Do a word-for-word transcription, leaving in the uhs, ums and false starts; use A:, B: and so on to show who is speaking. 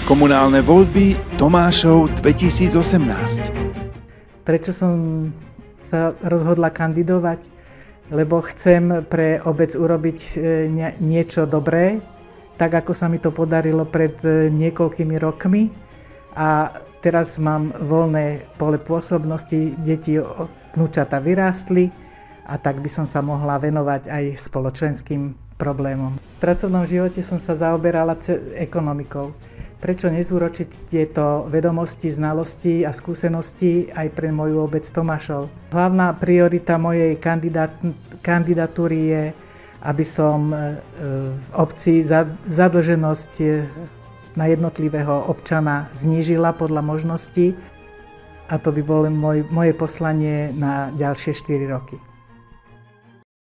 A: Komunálne voľby Tomášov dvetisícosemnásť.
B: Prečo som sa rozhodla kandidovať? Lebo chcem pre obec urobiť niečo dobré, tak ako sa mi to podarilo pred niekoľkými rokmi. A teraz mám voľné pole pôsobnosti, deti, vnúčata vyrástli a tak by som sa mohla venovať aj spoločenským problémom. V pracovnom živote som sa zaoberala ekonomikou. Prečo nezúročiť tieto vedomosti, znalosti a skúsenosti aj pre moju obec Tomášov? Hlavná priorita mojej kandidát, kandidatúry je, aby som v obci zadlženosť na jednotlivého občana znížila podľa možností, a to by bolo moj, moje poslanie na ďalšie štyri roky.